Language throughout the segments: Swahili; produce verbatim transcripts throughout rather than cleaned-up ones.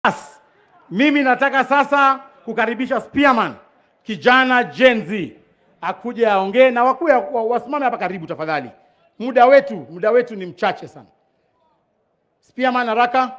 Mimi nataka sasa kukaribisha Spearman kijana Gen Z akuje aongee na wakuya wasimame hapa karibu tafadhali. Muda wetu, muda wetu ni mchache sana. Spearman haraka.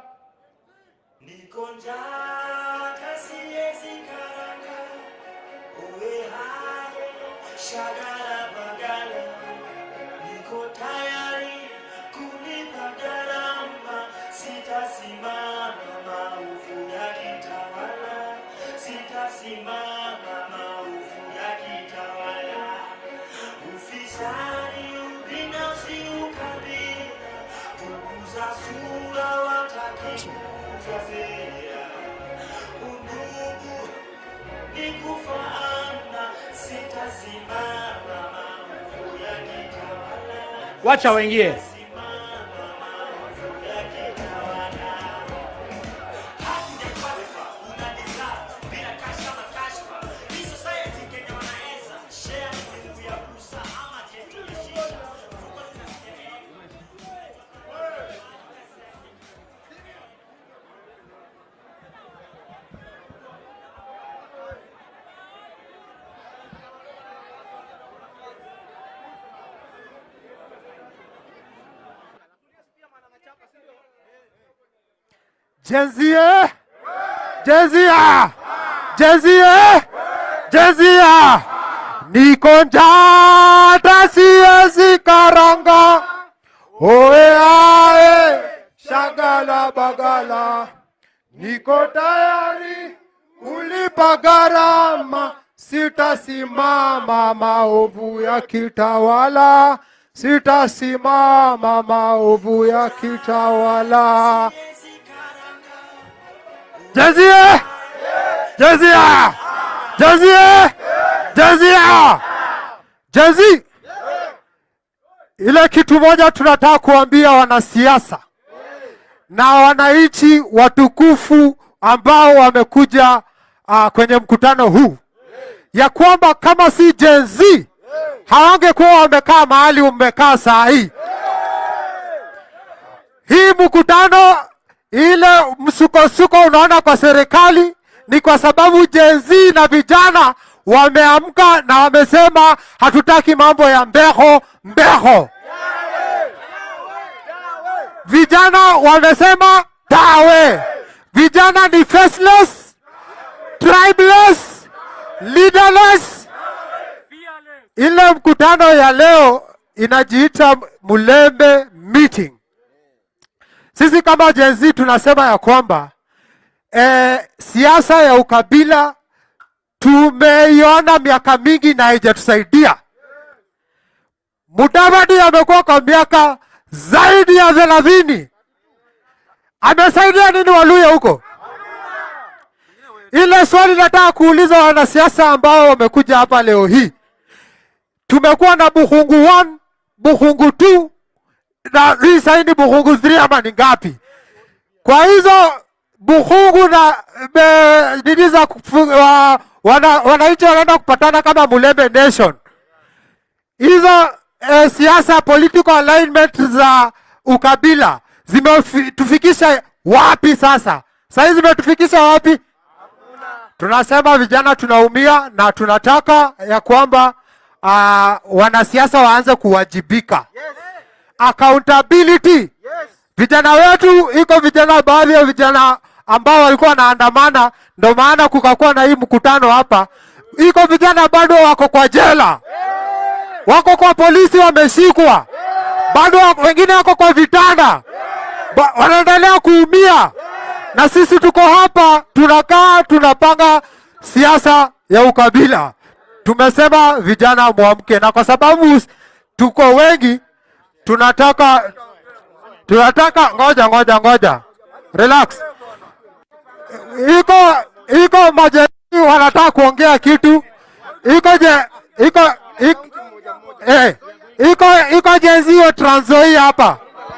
Shagala bagala, niko tayari kunipa gharama, sitasimama maovu yakitawala, sitasimama maovu yakitawala. Ufisadi, ubinafsi, ukabila, kuuza sura wataki kuuza sera. Undugu ni kufaana, sitasimama maovu yakitawala. Wacha waingie. Gen Z, Gen Z, Gen Z, Gen Z, niko njaa siwezi karanga, oe ae, shagala bagala, niko tayari kulipa gharama, sitasimama maovu yakitawala, sitasimama maovu yakitawala. Gen Z, Gen Z, Gen Z, Gen Z, Gen Z. Ile kitu moja tunataka kuambia wanasiasa na wananchi watukufu ambao wamekuja uh, kwenye mkutano huu, ya kwamba kama si Gen Z hawangekuwa wamekaa mahali umekaa saa hii. Hii mkutano, ile msuko-suko unaona kwa serikali ni kwa sababu Gen Z na vijana wameamka na wamesema hatutaki mambo ya mbeho mbeho. Vijana wamesema tawe. Vijana ni faceless, tribeless, leaderless. Ile mkutano ya leo inajiita Mulembe Meeting. Sisi kama Gen Z tunasema ya kwamba eh, siasa ya ukabila tumeiona miaka mingi na haijatusaidia. Mudavadi amekuwa kwa miaka zaidi ya thelathini. Amesaidia nini Waluya huko? Ile swali nataka kuuliza wanasiasa ambao wamekuja hapa leo hii. Tumekuwa na Buhungu one, Buhungu two, na hii saini Buhungu three ama ni ngapi? Kwa hizo Buhungu na nidiza wa, wana wananchi wanaenda kupatana kama Mulembe Nation. Hizo eh, siasa political alignment za ukabila zimetufikisha wapi sasa? Sasa zimetufikisha wapi? Tunasema vijana tunaumia na tunataka ya kwamba uh, wanasiasa waanze kuwajibika. Accountability. Yes. Vijana wetu, iko vijana, baadhi ya vijana ambao walikuwa wanaandamana, ndio maana kukakuwa na hii mkutano hapa. Iko vijana bado wako kwa jela. Wako kwa polisi wameshikwa. Bado wengine wako kwa vitanda. Ba, wanaendelea kuumia. Na sisi tuko hapa tunakaa tunapanga siasa ya ukabila. Tumesema vijana muamke, na kwa sababu tuko wengi tunataka tunataka ngoja ngoja ngoja relax. Iko iko majeni wanataka kuongea kitu. Iko je iko iko eh iko iko Gen Z wa Trans Nzoia hapa.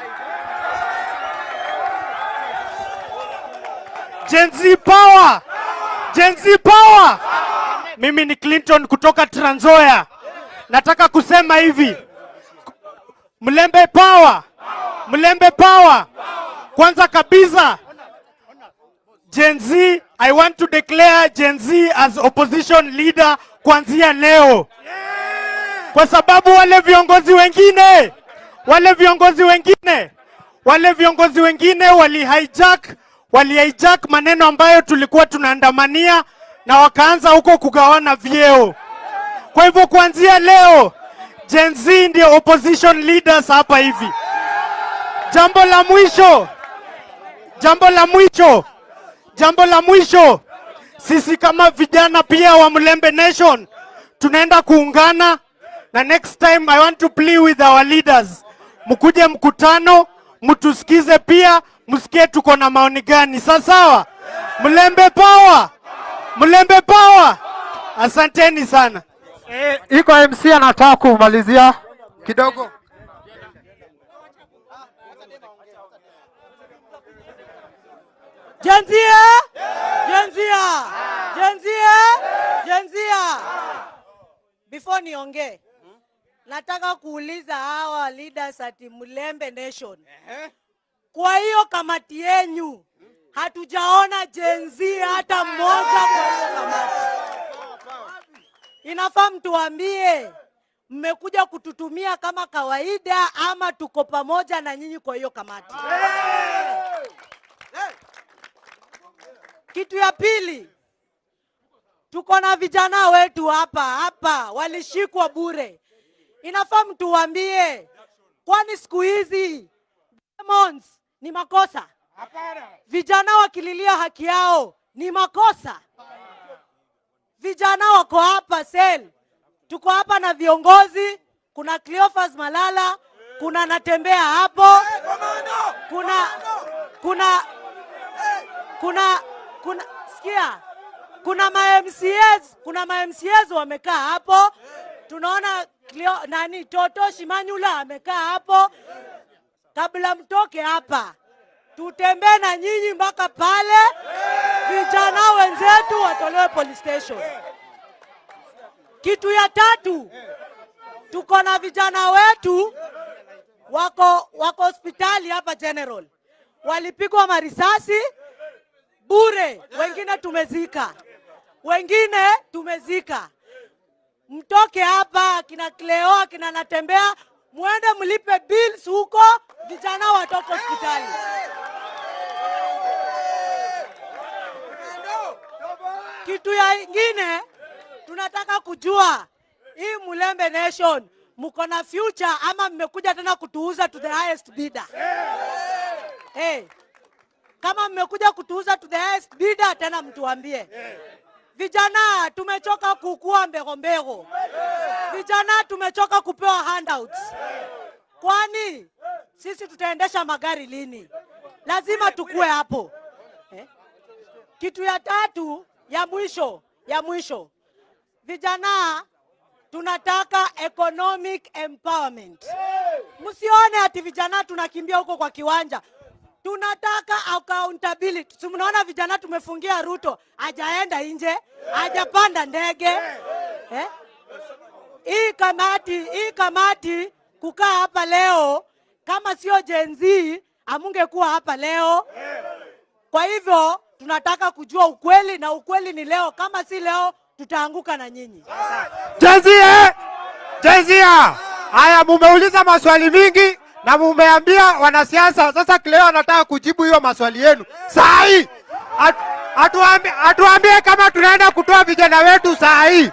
Gen Z power, Gen Z power. Mimi ni Clinton kutoka Trans Nzoia. Nataka kusema hivi, Mulembe power, Mulembe power. Kwanza kabisa Gen Z, I want to declare Gen Z as opposition leader kuanzia leo. Kwa sababu wale viongozi wengine, wale viongozi wengine, wale viongozi wengine wali hijack, wali hijack maneno ambayo tulikuwa tunaandamania na wakaanza huko kugawana vyeo. Kwa hivyo kuanzia leo, Gen Z ndio opposition leaders hapa hivi. Jambo la mwisho, jambo la mwisho, jambo la mwisho, sisi kama vijana pia wa Mulembe Nation, tunaenda kuungana, na next time I want to plea with our leaders. Mkuje mkutano, mtusikize pia, msikie tuko na maoni gani. Sawa? Mulembe power! Mulembe power! Asanteni sana. Eh, iko M C anataka kumalizia kidogo. Jenzia! Jenzia! Jenzia! Jenzia! Before niongee, nataka kuuliza hawa leaders ati Mulembe Nation. Kwa hiyo kamati yenu hatujaona Gen Z hata mmoja kwa hiyo kamati. Inafaa mtuambie mmekuja kututumia kama kawaida ama tuko pamoja na nyinyi kwa hiyo kamati. Kitu ya pili, tuko na vijana wetu hapa hapa walishikwa bure. Inafaa mtuambie, kwani siku hizi demons ni makosa? Vijana wakililia haki yao ni makosa? Vijana wako hapa sel. Tuko hapa na viongozi, kuna Cleophas Malala, kuna Natembea hapo, kuna kuna kuna kuna sikia, kuna ma M C S, kuna ma M C S wamekaa hapo. Tunaona Cleo, nani Toto Shimanyula amekaa hapo. Kabla mtoke hapa, tutembee na nyinyi mpaka pale vijana wenzetu watolewe police station. Kitu ya tatu, tuko na vijana wetu wako wako hospitali hapa General. Walipigwa marisasi bure, wengine tumezika. Wengine tumezika. Mtoke hapa, kina Cleo, kina Natembea, muende mlipe bills huko, vijana watoke hospitali. Kitu ya ingine, tunataka kujua, hii Mulembe Nation, mko na future ama mmekuja tena kutuuza to the highest bidder? Hey, kama mmekuja kutuuza to the highest bidder, tena mtuambie. Vijana tumechoka kukua mbego mbego. Vijana tumechoka kupewa handouts. Kwani sisi tutaendesha magari lini? Lazima tukue hapo. Eh? Kitu ya tatu, ya mwisho, ya mwisho. Vijana tunataka economic empowerment. Msione ati vijana tunakimbia huko kwa kiwanja. Tunataka accountability. Si mnaona vijana tumefungia Ruto, hajaenda nje, hajapanda ndege. Eh? Hii kamati, hii kamati kukaa hapa leo, kama sio Gen Z, amungekuwa hapa leo. Kwa hivyo tunataka kujua ukweli, na ukweli ni leo. Kama si leo, tutaanguka na nyinyi. Gen Z, eh? Gen Z, haya mumeuliza maswali mingi na mumeambia wanasiasa. Sasa Cleo anataka kujibu hiyo maswali yenu. Saa hii atuambie atuambie kama tunaenda kutoa vijana wetu saa hii.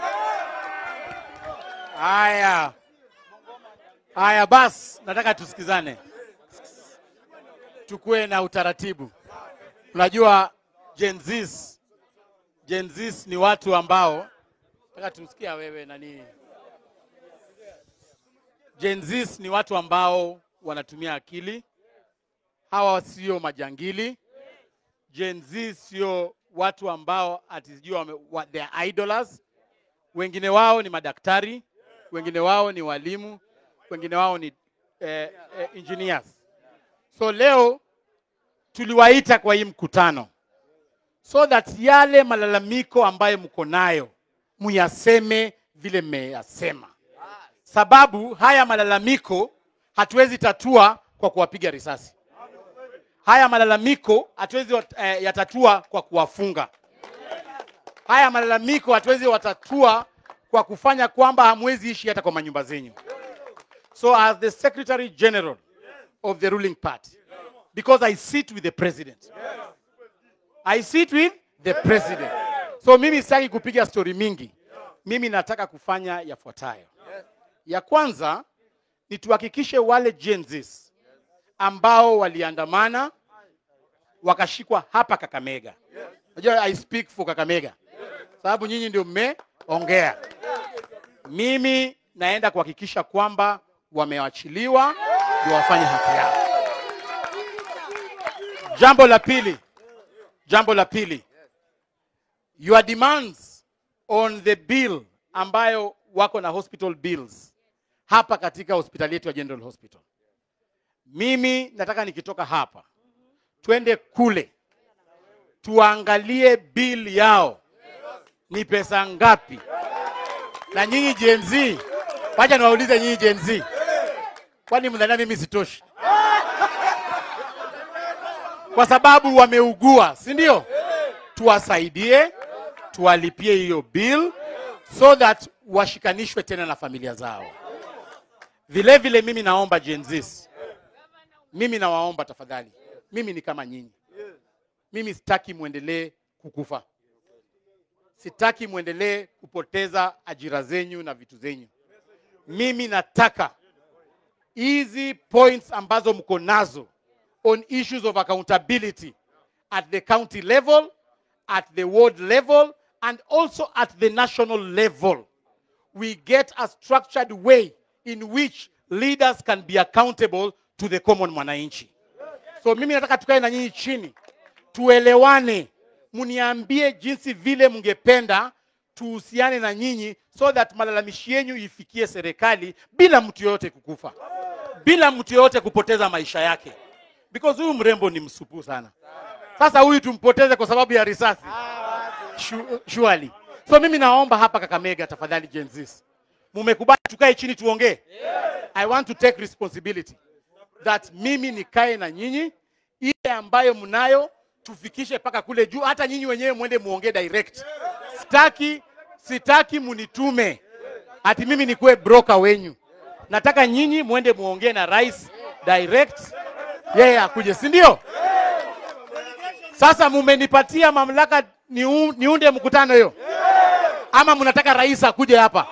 Haya. Haya basi, nataka tusikizane. Tukue na utaratibu. Unajua Gen Z, Gen Z ni watu ambao, nataka tumsikia wewe nani. Gen Z ni watu ambao wanatumia akili. Hawa sio majangili. Gen Z sio watu ambao atijua they are idlers. Wengine wao ni madaktari, wengine wao ni walimu, wengine wao ni eh, eh, engineers. So leo tuliwaita kwa hii mkutano so that yale malalamiko ambayo mko nayo muyaseme vile mmeyasema. Sababu haya malalamiko hatuwezi tatua kwa kuwapiga risasi. haya malalamiko hatuwezi eh, yatatua kwa kuwafunga. Haya malalamiko hatuwezi watatua kwa kufanya kwamba hamwezi ishi hata kwa manyumba zenyu. So as the Secretary General of the ruling party, because I sit with the president, I sit with the president. So mimi sitaki kupiga story mingi. Mimi nataka kufanya yafuatayo. Ya kwanza ni tuhakikishe wale Gen Zs ambao waliandamana wakashikwa hapa Kakamega. Unajua I speak for Kakamega. Sababu nyinyi ndio mmeongea. Mimi naenda kuhakikisha kwamba wameachiliwa ndio wafanye haki yao. Jambo la pili. Jambo la pili. Your demands on the bill ambayo wako na hospital bills hapa katika hospitali yetu ya General Hospital. Mimi nataka nikitoka hapa twende kule tuangalie bill yao ni pesa ngapi. Na nyinyi Gen Z, wacha niwaulize nyinyi Gen Z, kwani mnadhani mimi sitoshi? Kwa sababu wameugua, si ndio? Tuwasaidie, tuwalipie hiyo bill so that washikanishwe tena na familia zao. Vile vile mimi naomba Gen Z, mimi nawaomba tafadhali, mimi ni kama nyinyi. Mimi sitaki muendelee kukufa. Sitaki muendelee kupoteza ajira zenyu na vitu zenyu. Mimi nataka hizi points ambazo mko nazo on issues of accountability at the county level, at the ward level, and also at the national level, we get a structured way in which leaders can be accountable to the common mwananchi. So mimi nataka tukae na nyinyi chini, tuelewane, muniambie jinsi vile mngependa tuhusiane na nyinyi so that malalamishi yenu ifikie serikali bila mtu yote kukufa, bila mtu yote kupoteza maisha yake. Because huyu mrembo ni msupu sana. Sasa huyu tumpoteze kwa sababu ya risasi. Surely. So mimi naomba hapa Kakamega tafadhali Gen Z, mumekubali tukae chini tuongee? I want to take responsibility that mimi nikae na nyinyi, ile ambayo mnayo tufikishe paka kule juu, hata nyinyi wenyewe muende muongee direct. Sitaki sitaki munitume ati mimi nikuwe broker wenyu. Nataka nyinyi muende muongee na rais direct, yeye yeah, akuje, si ndio? Sasa mumenipatia mamlaka ni niunde mkutano hiyo, ama mnataka rais akuje hapa?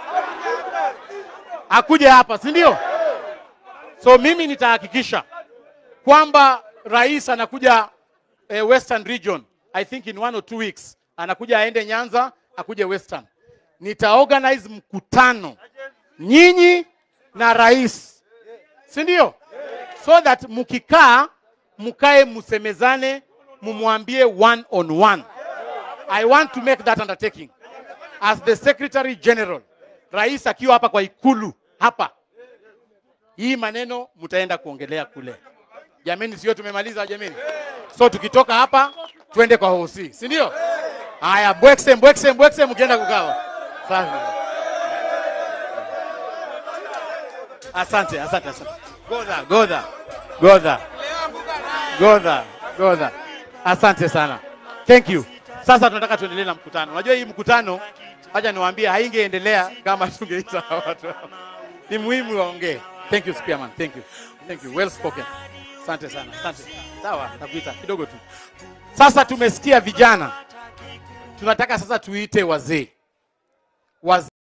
Akuje hapa, si ndio? So mimi nitahakikisha kwamba rais anakuja eh, Western region, I think in one or two weeks anakuja aende Nyanza, akuje Western. Nitaorganize mkutano nyinyi na rais, si ndio? So that mukikaa mukae musemezane, mumwambie one on one. I want to make that undertaking as the Secretary General. Rais akiwa hapa kwa ikulu hapa, hii maneno mutaenda kuongelea kule. Jameni, sio tumemaliza jameni? So tukitoka hapa twende kwa hosi, si ndio? Haya, bwekse bwekse bwekse mkienda kukawa. Safi. Asante, asante, asante. Goda, goda. Goda. Goda, goda. Asante sana. Thank you. Sasa tunataka tuendelee na mkutano. Unajua hii mkutano, acha niwaambie, haingeendelea kama tungeita watu. Ni muhimu waongee. Thank you Spearman. Thank you. Thank you. Well spoken. Asante sana. Asante. Sawa, nakuita kidogo tu. Sasa tumesikia vijana. Tunataka sasa tuite wazee. Wazee